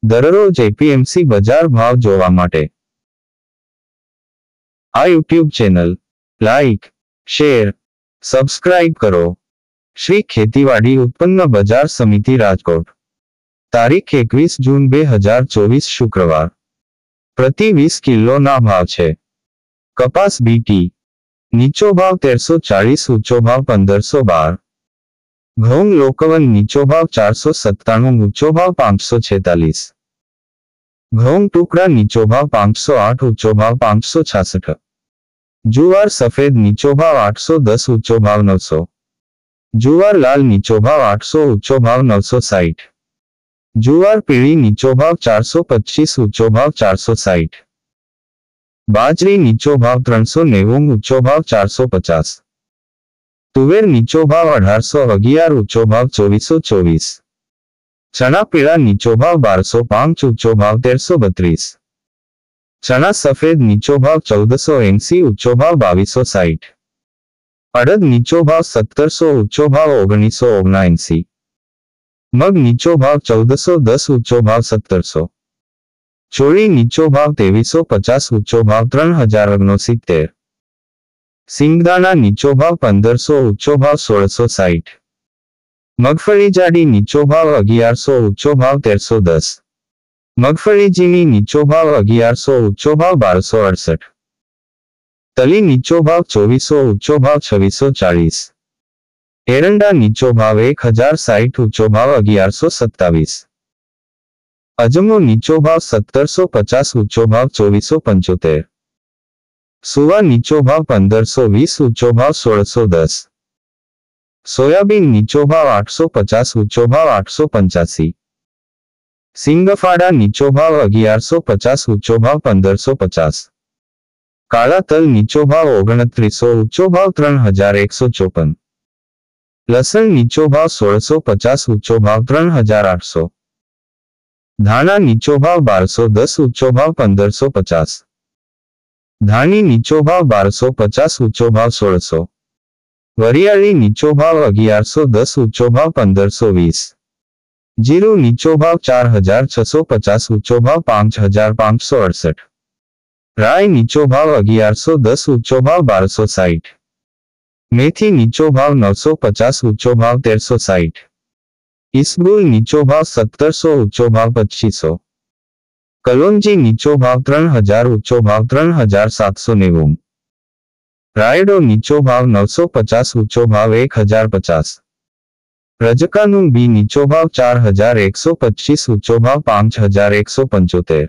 દરરોજ એપીએમસી બજાર ભાવ જોવા માટે આ YouTube channel like, share, subscribe કરો. શ્રી ખેતીવાડી ઉત્પન્ન બજાર સમિતિ રાજકોટ. તારીખ 21 જૂન 2024 શુક્રવાર. પ્રતિ 20 કિલોના ભાવ છે. કપાસ બીટી નીચો ભાવ 1340, ઊંચો ભાવ 1512. ઘઉં લોકવન નીચો ભાવ 497, ઊંચો ભાવ 546. ઘઉં ટુકડા નીચો ભાવ 508, ઊંચો ભાવ 566. જુવાર સફેદ નીચો ભાવ 810, ઊંચો ભાવ 900. જુવાર લાલ નીચો ભાવ 800, ઊંચો ભાવ 960. જુવાર પીળી નીચો ભાવ 425, ઊંચો ભાવ 460. બાજરી નીચો ભાવ 390, ઊંચો ભાવ 450. તુવેર નીચો ભાવ 1811, ઊંચો ભાવ 2424. ચણા પીળા નીચો ભાવ 1205, ઊંચો ભાવ 1332. ચણા સફેદ નીચો ભાવ 1480, ઊંચો ભાવ 2260. અડદ નીચો ભાવ 1700, ઊંચો ભાવ 1979. મગ નીચો ભાવ 1410, ઊંચો ભાવ 1700. ચોળી નીચો ભાવ 2350, ઊંચો ભાવ 3069. સિંગદાણા નીચો ભાવ 1500, ઊંચો ભાવ 1660. મગફળી જાડી નીચો ભાવ 1100, ઊંચો ભાવ 1310. મગફળી ઝીણી નીચો ભાવ 1100, ઊંચો ભાવ 1268. તલી નીચો ભાવ 2400, ઊંચો ભાવ 2640. એરંડા નીચો ભાવ 1060, ઊંચો ભાવ 1127. અજમો નીચો ભાવ 1750, ઊંચો ભાવ 2475. સુવા નીચો ભાવ 1520, ઊંચો ભાવ 1610. સોયાબીન નીચો ભાવ 850, ઊંચો ભાવ 885. સિંગફાડા નીચો ભાવ 1150, ઊંચો ભાવ 1550. કાળા તલ નીચો ભાવ 2900, ઊંચો ભાવ 3154. લસણ નીચો ભાવ 1650, ઊંચો ભાવ 3800. ધાણા નીચો ભાવ 1210, ઊંચો ભાવ 1550. ધાણી નીચો ભાવ 1250, ઊંચો ભાવ 1600. વરિયાળી નીચો ભાવ 1110, ઊંચો ભાવ 1520. જીરું નીચો ભાવ 4650, ઊંચો ભાવ 5568. રાઈ નીચો ભાવ 1110, ઊંચો ભાવ 1260. મેથી નીચો ભાવ 950, ઊંચો ભાવ 1360. ઈસબગુલ નીચો ભાવ 1700, ઊંચો ભાવ 2500. કલોંજી નીચો ભાવ 3000, ઊંચો ભાવ 3790. રાયડો નીચો ભાવ 950, ઊંચો ભાવ 1050. રજકાનું બી નીચો ભાવ 4125, ઊંચો ભાવ 5175.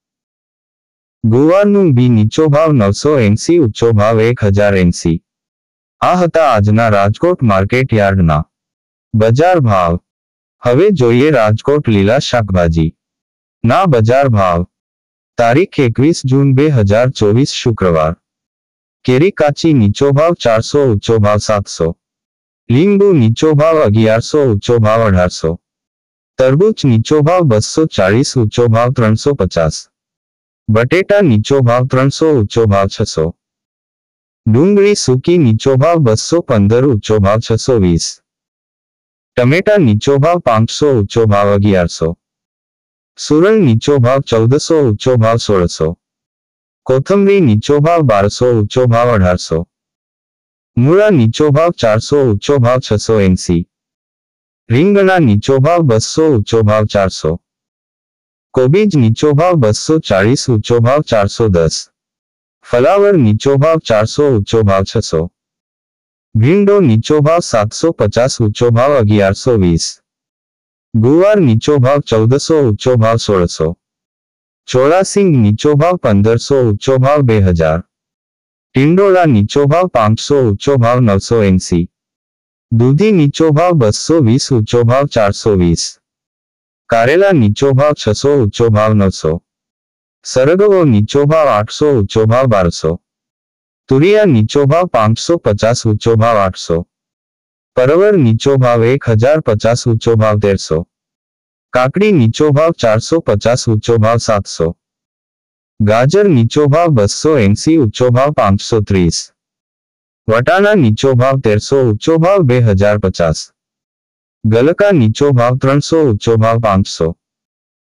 ગુવારનું બી નીચો ભાવ 980, ઊંચો ભાવ 1080. આ હતા આજના રાજકોટ માર્કેટ યાર્ડના બજાર ભાવ. હવે જોઈએ રાજકોટ લીલા શાકભાજી ના બજાર ભાવ. તારીખ 21 જૂન 2024 શુક્રવાર. કેરી કાચી નીચો ભાવ 400, ઊંચો ભાવ 700. લીંબુ નીચો ભાવ 1100, ઊંચો ભાવ 1800. તરબૂચ નીચો ભાવ 240, ઊંચો ભાવ 350. બટેટા નીચો ભાવ 300, ઊંચો ભાવ 600. ડુંગળી સૂકી નીચો ભાવ 215, ઊંચો ભાવ 620. ટમેટા નીચો ભાવ 500, ઊંચો ભાવ 1100. સુરણ નીચો ભાવ 1400, ઊંચો ભાવ 1600. કોથમરી નીચો ભાવ 1200, ઊંચો ભાવ 1800. મૂળા નીચો ભાવ 400, ઊંચો ભાવ 680. રીંગણા નીચો ભાવ 200, ઊંચો ભાવ 400. કોબીજ નીચો ભાવ 240, ઊંચો ભાવ 410. ફલાવર નીચો ભાવ 400, ઊંચો ભાવ 600. ભીંડો નીચો ભાવ 750, ઊંચો ભાવ 1120. ગુવાર નીચો ભાવ 1400, ઊંચો ભાવ 1600. ચોળાસિંગ નીચો ભાવ 1500, ઊંચો ભાવ 2000. ટિંડોળા નીચો ભાવ 500, ઊંચો ભાવ 980. દૂધી નીચો ભાવ 220, ઊંચો ભાવ 420. કારેલા નીચો ભાવ 600, ઊંચો ભાવ 900. સરગવો નીચો ભાવ 800, ઊંચો ભાવ 1200. તુરિયા નીચો ભાવ 550, ઊંચો ભાવ 800. પરવર નીચો ભાવ 1050, ઊંચો ભાવ 1300. કાકડી નીચો ભાવ 450, ઊંચો ભાવ 700. ગાજર નીચો ભાવ 280, ઊંચો ભાવ 530. વટાણા નીચો ભાવ 1300, ઊંચો ભાવ 2050. ગલકા નીચો ભાવ 300, ઊંચો ભાવ 500.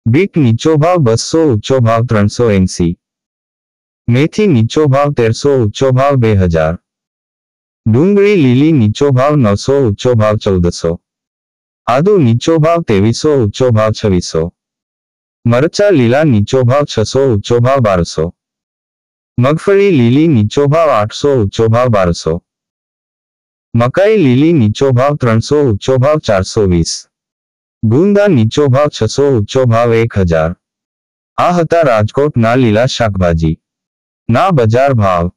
બીટ નીચો ભાવ 200, ઊંચો ભાવ 380. મેથી નીચો ભાવ 1300, ઊંચો ભાવ 2000. ડુંગળી લીલી નીચો ભાવ 900, ઊંચો ભાવ 1400. આદુ નીચો ભાવ 2300, ઊંચો ભાવ 2600. મરચા લીલા નીચો ભાવ 600, ઊંચો ભાવ 1200. મગફળી લીલી નીચો ભાવ 800, ઊંચો ભાવ 1200. મકાઈ લીલી નીચો ભાવ 300, ઊંચો ભાવ 420. ગુંદા નીચો ભાવ 600, ઊંચો ભાવ 1000. આ હતા રાજકોટના લીલા શાકભાજી ના બજાર ભાવ.